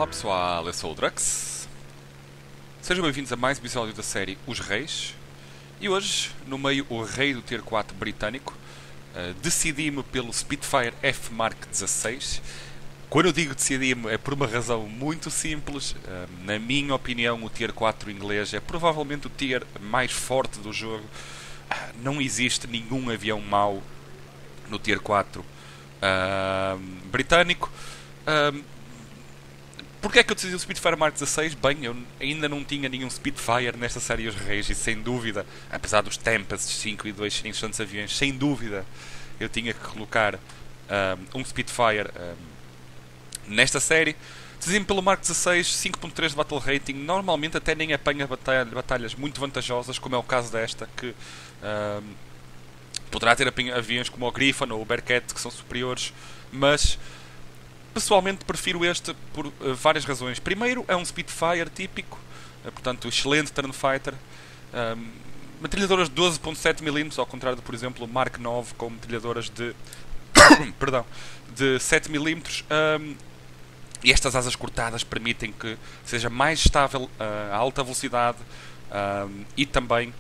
pessoal, eu sou o Drux. Sejam bem-vindos a mais um episódio da série Os Reis. E hoje, no meio o rei do Tier 4 britânico, decidi-me pelo Spitfire F Mark XVI. Quando eu digo decidi-me é por uma razão muito simples. Na minha opinião, o Tier 4 inglês é provavelmente o tier mais forte do jogo. Não existe nenhum avião mau no Tier 4 britânico. Porquê é que eu decidi o Spitfire Mark XVI? Bem, eu ainda não tinha nenhum Spitfire nesta série Os Reis e sem dúvida, apesar dos Tempest 5 e 2 serem excelentes aviões, sem dúvida eu tinha que colocar um Spitfire nesta série. Decidi-me pelo Mark XVI, 5.3 de Battle Rating, normalmente até nem apanha batalhas muito vantajosas, como é o caso desta, que poderá ter aviões como o Griffon ou o Bearcat que são superiores, mas pessoalmente prefiro este por várias razões. Primeiro, é um Spitfire típico, portanto, excelente turn fighter. Metralhadoras de 12.7mm, ao contrário de, por exemplo, o Mark IX com metralhadoras de perdão, de 7mm. E estas asas cortadas permitem que seja mais estável a alta velocidade e também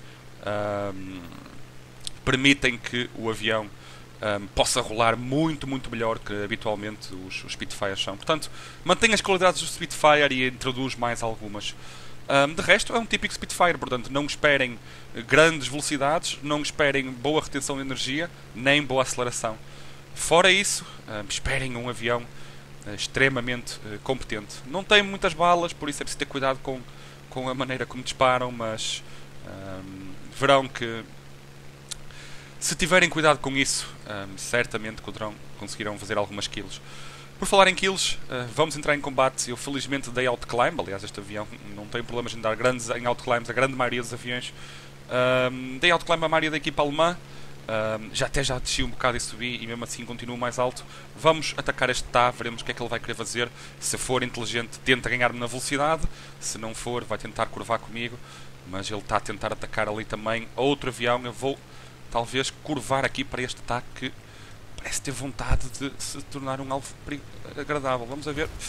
permitem que o avião possa rolar muito melhor que habitualmente os Spitfires são. Portanto, mantém as qualidades do Spitfire e introduz mais algumas. De resto, é um típico Spitfire, portanto, não esperem grandes velocidades, não esperem boa retenção de energia, nem boa aceleração. Fora isso, esperem um avião extremamente competente. Não tem muitas balas, por isso é preciso ter cuidado com a maneira como disparam, mas verão que se tiverem cuidado com isso, certamente conseguirão fazer algumas kills. Por falar em kills, vamos entrar em combate. Eu felizmente dei outclimb, aliás este avião não tem problemas em dar grandes em outclimbs, a grande maioria dos aviões. Dei outclimb à maioria da equipa alemã, já desci um bocado e subi e mesmo assim continuo mais alto. Vamos atacar este TAV, veremos o que é que ele vai querer fazer. Se for inteligente, tenta ganhar-me na velocidade, se não for, vai tentar curvar comigo, mas ele está a tentar atacar ali também outro avião. Eu vou talvez curvar aqui para este ataque que parece ter vontade de se tornar um alvo agradável. Vamos a ver.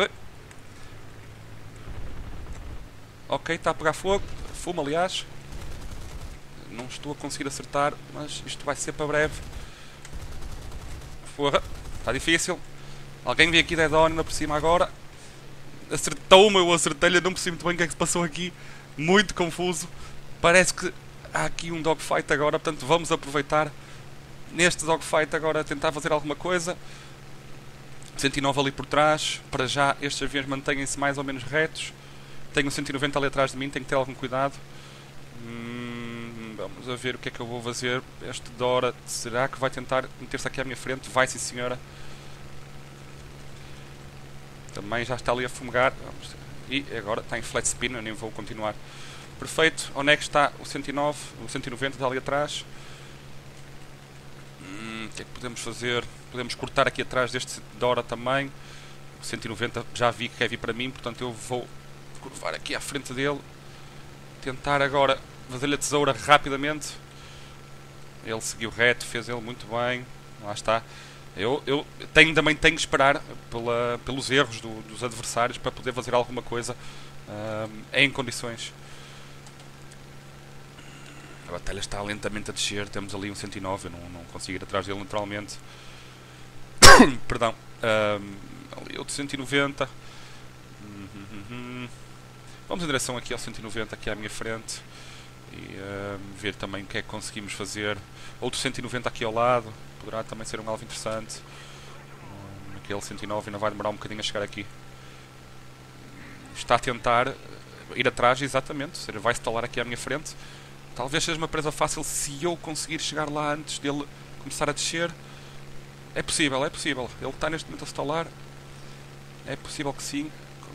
Ok, está a pegar fogo. Fumo, aliás. Não estou a conseguir acertar, mas isto vai ser para breve. Porra, está difícil. Alguém vem aqui dead on ainda por cima agora. Acertou-me, eu acertei-lhe. Não percebi muito bem o que é que se passou aqui. Muito confuso. Parece que há aqui um dogfight agora, portanto vamos aproveitar neste dogfight agora tentar fazer alguma coisa. 109 ali por trás. Para já estes aviões mantêm-se mais ou menos retos. Tenho 190 ali atrás de mim, tenho que ter algum cuidado. Vamos a ver o que é que eu vou fazer. Este Dora, será que vai tentar meter-se aqui à minha frente? Vai, sim senhora. Também já está ali a fumegar. E agora está em flat spin, eu nem vou continuar. Perfeito, onde é que está o 109, o 190 está ali atrás. O que é que podemos fazer? Podemos cortar aqui atrás deste Dora também. O 190 já vi que quer vir para mim, portanto eu vou curvar aqui à frente dele. Tentar agora fazer-lhe a tesoura rapidamente. Ele seguiu reto, fez ele muito bem. Lá está. Eu também tenho que esperar pelos erros dos adversários para poder fazer alguma coisa em condições. A batalha está lentamente a descer. Temos ali um 109. Eu não consigo ir atrás dele naturalmente. Perdão. Ali outro 190. Vamos em direção aqui ao 190, aqui à minha frente. E ver também o que é que conseguimos fazer. Outro 190 aqui ao lado. Poderá também ser um alvo interessante. Aquele 109 ainda vai demorar um bocadinho a chegar aqui. Está a tentar ir atrás, exatamente. Ou seja, vai estalar aqui à minha frente. Talvez seja uma presa fácil se eu conseguir chegar lá antes dele começar a descer. É possível, é possível. Ele está neste momento a estalar. É possível que sim.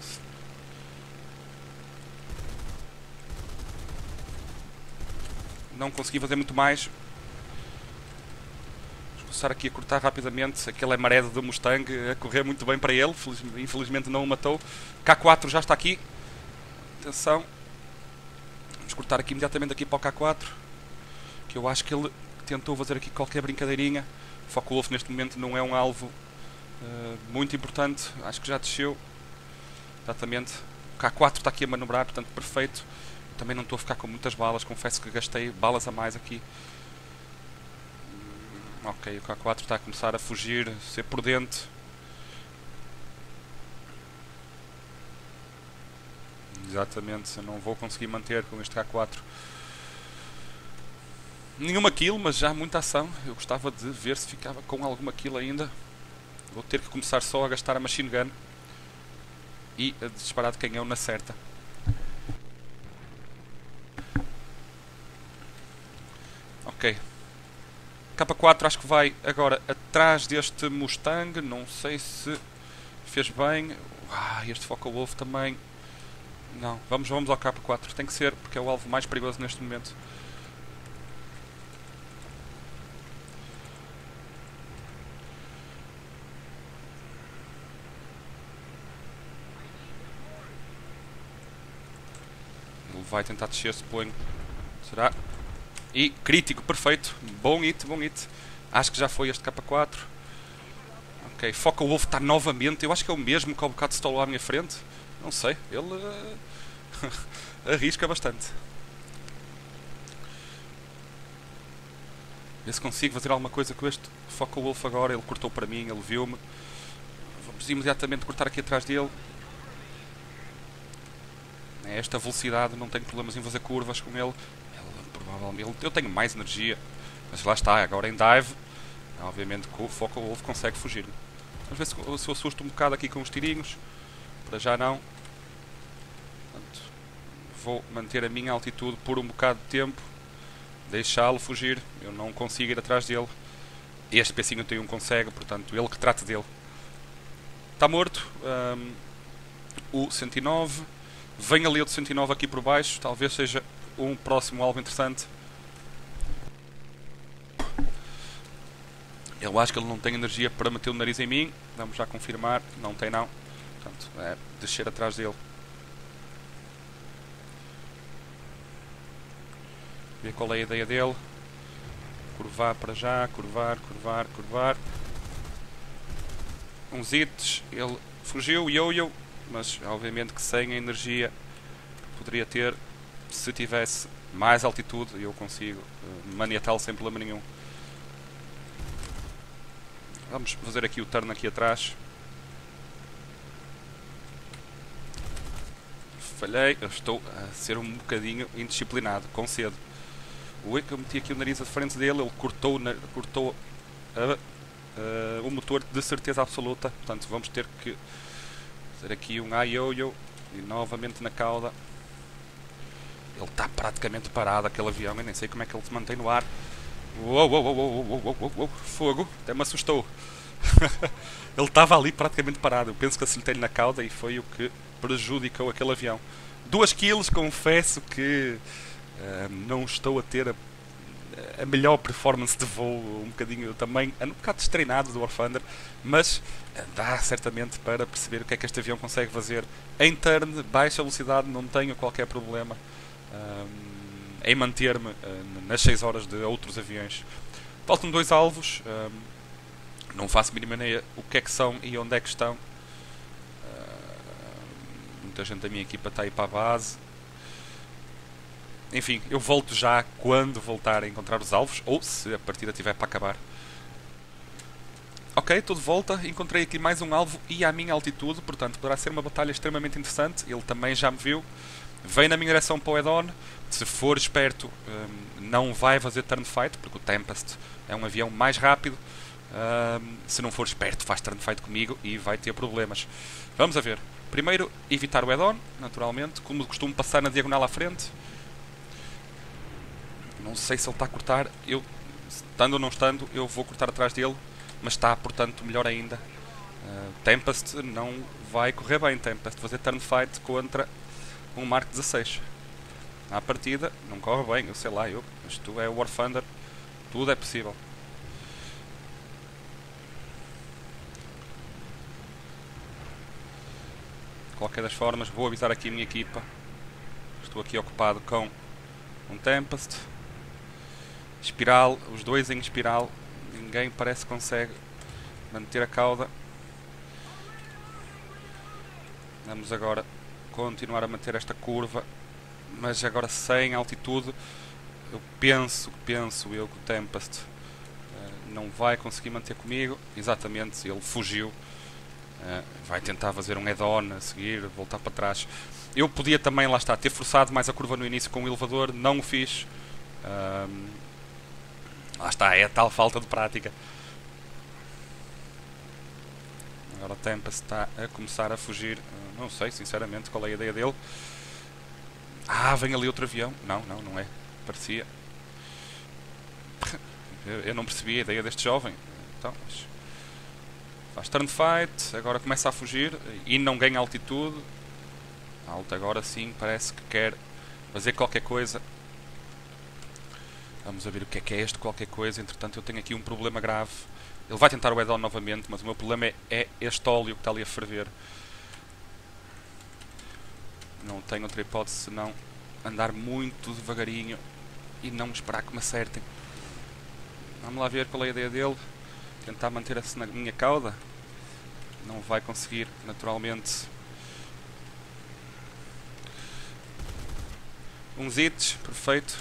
Não consegui fazer muito mais. Vou começar aqui a cortar rapidamente. Aquele é maré do Mustang a correr muito bem para ele. Infelizmente não o matou. K4 já está aqui. Atenção. Vamos cortar aqui imediatamente aqui para o K4. Que eu acho que ele tentou fazer aqui qualquer brincadeirinha. O Focke-Wulf neste momento não é um alvo muito importante. Acho que já desceu. Exatamente. O K4 está aqui a manobrar, portanto perfeito. Também não estou a ficar com muitas balas, confesso que gastei balas a mais aqui. Ok, o K4 está a começar a fugir, a ser prudente. Exatamente, eu não vou conseguir manter com este K4 nenhuma kill, mas já muita ação. Eu gostava de ver se ficava com alguma kill ainda. Vou ter que começar só a gastar a machine gun e a disparar de canhão na certa. Ok. K4 acho que vai agora atrás deste Mustang. Não sei se fez bem. Este Focke-Wulf também. Não, vamos ao K4. Tem que ser, porque é o alvo mais perigoso neste momento. Ele vai tentar descer, suponho. Será? E crítico, perfeito. Bom hit, bom hit. Acho que já foi este K4. Ok, Focke-Wulf está novamente. Eu acho que é o mesmo que há um bocado se estolou à minha frente. Não sei, ele arrisca bastante. Ver se consigo fazer alguma coisa com este Focke-Wulf agora. Ele cortou para mim, ele viu-me. Vamos imediatamente cortar aqui atrás dele. Esta velocidade, não tenho problemas em fazer curvas com ele. Provavelmente eu tenho mais energia, mas lá está, agora em dive, obviamente que o Focke-Wulf consegue fugir. Vamos ver se eu assusto um bocado aqui com os tirinhos. Para já não. Portanto, vou manter a minha altitude por um bocado de tempo, deixá-lo fugir. Eu não consigo ir atrás dele. Este P51 consegue, portanto ele que trate dele. Está morto. O 109. Vem ali o 109 aqui por baixo. Talvez seja um próximo alvo interessante. Eu acho que ele não tem energia para meter o nariz em mim. Vamos já confirmar. Não tem não. Portanto, é descer atrás dele. Ver qual é a ideia dele. Curvar para já. Curvar. Uns hits. Ele fugiu. Yo-yo. Mas obviamente que sem a energia que poderia ter, se tivesse mais altitude, eu consigo maniatá-lo sem problema nenhum. Vamos fazer aqui o turn aqui atrás. Falhei, eu estou a ser um bocadinho indisciplinado, concedo. O que eu meti aqui o nariz à frente dele, ele cortou o motor de certeza absoluta. Portanto, vamos ter que fazer aqui um yo-yo e novamente na cauda. Ele está praticamente parado, aquele avião. Eu nem sei como é que ele se mantém no ar. Uou, fogo, até me assustou. Ele estava ali praticamente parado. Eu penso que acertei-lhe na cauda e foi o que prejudicou aquele avião. 2 kills, confesso que não estou a ter a melhor performance de voo. Um bocadinho também, um bocado destreinado do War Thunder, mas dá certamente para perceber o que é que este avião consegue fazer em turn, baixa velocidade. Não tenho qualquer problema em manter-me nas 6 horas de outros aviões. Faltam 2 alvos. Não faço a mínima ideia o que é que são e onde é que estão. Muita gente da minha equipa está aí para a base. Enfim, eu volto já quando voltar a encontrar os alvos, ou se a partida tiver para acabar. Ok, estou de volta. Encontrei aqui mais um alvo e à minha altitude, portanto poderá ser uma batalha extremamente interessante. Ele também já me viu. Vem na minha direção para o head-on. Se for esperto, não vai fazer turn fight, porque o Tempest é um avião mais rápido. Se não for esperto, faz turn fight comigo e vai ter problemas. Vamos a ver. Primeiro, evitar o head-on, naturalmente. Como costumo, passar na diagonal à frente. Não sei se ele está a cortar. Eu, estando ou não estando, eu vou cortar atrás dele. Mas está, portanto, melhor ainda. Tempest não vai correr bem. Tempest fazer turn fight contra um Mark 16. À partida, não corre bem, eu sei lá, isto é War Thunder, tudo é possível. De qualquer das formas, vou avisar aqui a minha equipa. Estou aqui ocupado com um Tempest. Espiral, os dois em espiral. Ninguém parece que consegue manter a cauda. Vamos agora continuar a manter esta curva, mas agora sem altitude. Eu penso eu que o Tempest não vai conseguir manter comigo. Exatamente, ele fugiu. Vai tentar fazer um head-on a seguir, voltar para trás. Eu podia também, lá está, ter forçado mais a curva no início com o elevador, não o fiz. Lá está, é a tal falta de prática. Agora o Tempest está a começar a fugir. Não sei, sinceramente, qual é a ideia dele. Vem ali outro avião. Não é. Parecia. Eu não percebi a ideia deste jovem. Então, faz turn fight, agora começa a fugir e não ganha altitude. Alto agora sim, parece que quer fazer qualquer coisa. Vamos a ver o que é este qualquer coisa. Entretanto eu tenho aqui um problema grave. Ele vai tentar o head-on novamente, mas o meu problema é este óleo que está ali a ferver. Não tenho outra hipótese senão andar muito devagarinho e não esperar que me acertem. Vamos lá ver qual é a ideia dele. Tentar manter-se na minha cauda. Não vai conseguir, naturalmente. Uns hits, perfeito.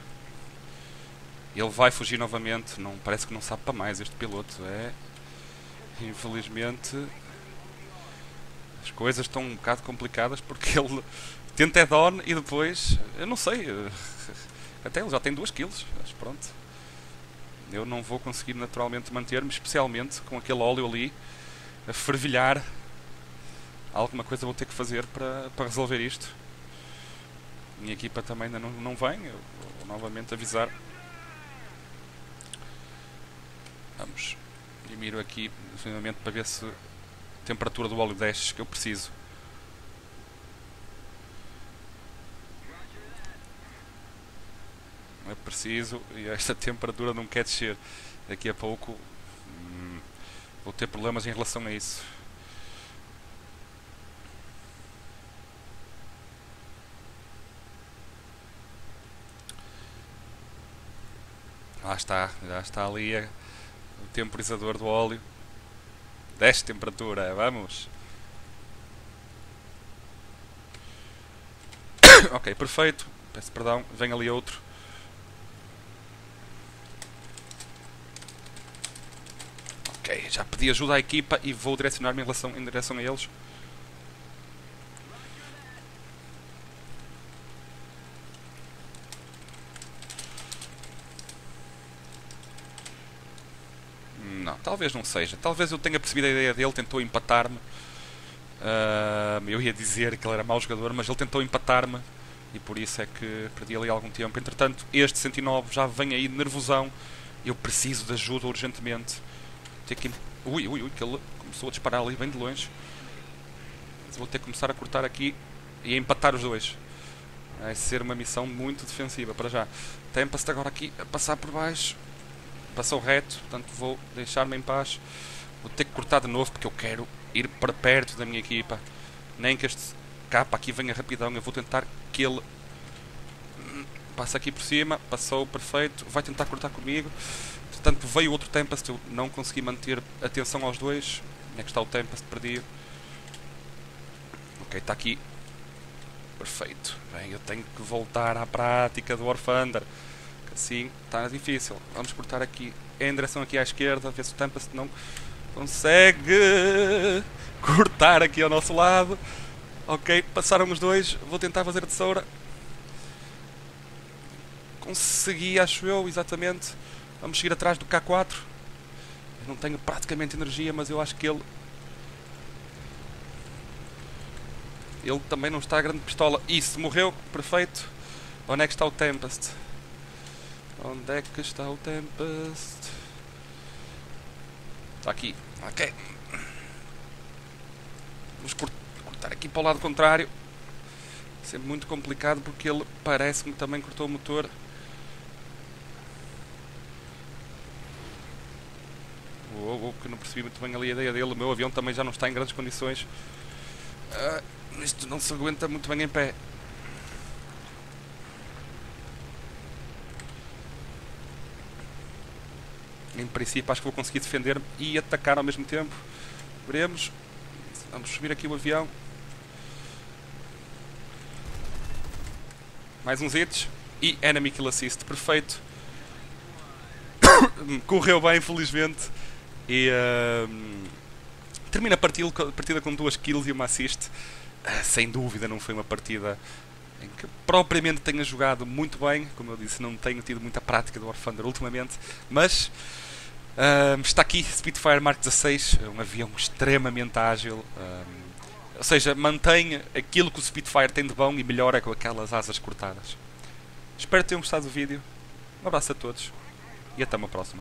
Ele vai fugir novamente. Não, parece que não sabe para mais este piloto. Infelizmente as coisas estão um bocado complicadas porque ele tenta head-on e depois, eu não sei, até ele já tem 2 kills, mas pronto. Eu não vou conseguir naturalmente manter-me, especialmente com aquele óleo ali a fervilhar. Alguma coisa vou ter que fazer para resolver isto. Minha equipa também ainda não vem. Eu vou novamente avisar. Vamos. E miro aqui finalmente para ver se a temperatura do óleo desce, que eu preciso. É preciso e esta temperatura não quer descer. Daqui a pouco vou ter problemas em relação a isso. Lá está, já está ali o temporizador do óleo. Desce temperatura, vamos. Ok, perfeito. Peço perdão, vem ali outro. Ok, já pedi ajuda à equipa e vou direcionar-me em direção a eles. Não, talvez não seja. Talvez eu tenha percebido a ideia dele, tentou empatar-me. Eu ia dizer que ele era mau jogador, mas ele tentou empatar-me e por isso é que perdi ali algum tempo. Entretanto, este 109 já vem aí de nervosão. Eu preciso de ajuda urgentemente. Tenho que... Ui, que ele começou a disparar ali bem de longe. Mas vou ter que começar a cortar aqui e a empatar os dois. Vai ser uma missão muito defensiva para já. Tempest agora aqui a passar por baixo. Passou reto, portanto vou deixar-me em paz. Vou ter que cortar de novo porque eu quero ir para perto da minha equipa. Nem que este capa aqui venha rapidão. Eu vou tentar que ele passe aqui por cima. Passou, perfeito. Vai tentar cortar comigo. Portanto veio outro Tempest. Eu não consegui manter atenção aos dois. Onde é que está o Tempest? Perdi. Ok, está aqui. Perfeito. Bem, eu tenho que voltar à prática do War Thunder. Assim está difícil. Vamos cortar aqui em direção aqui à esquerda. Ver se o Tempest não consegue cortar aqui ao nosso lado. Ok, passaram os dois. Vou tentar fazer a tesoura. Consegui, acho eu, exatamente. Vamos seguir atrás do K4. Eu não tenho praticamente energia, mas eu acho que ele também não está a grande pistola. Isso, morreu, perfeito. Onde é que está o Tempest? Onde é que está o Tempest? Está aqui, ok. Vamos cortar aqui para o lado contrário. Sempre muito complicado porque ele parece-me que também cortou o motor. Que não percebi muito bem ali a ideia dele. O meu avião também já não está em grandes condições. Isto não se aguenta muito bem em pé. Em princípio acho que vou conseguir defender-me e atacar ao mesmo tempo. Veremos. Vamos subir aqui o avião. Mais uns hits. E Enemy Kill Assist. Perfeito. Correu bem, felizmente. E termina a partida com 2 kills e uma assist. Sem dúvida não foi uma partida em que propriamente tenha jogado muito bem. Como eu disse, não tenho tido muita prática do War Thunder ultimamente. Mas está aqui Spitfire Mark 16, um avião extremamente ágil. Ou seja, mantém aquilo que o Spitfire tem de bom e melhora com aquelas asas cortadas. Espero que tenham gostado do vídeo. Um abraço a todos e até uma próxima.